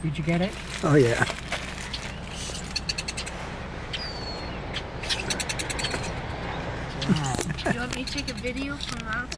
Did you get it? Oh yeah. You want me to take a video from that?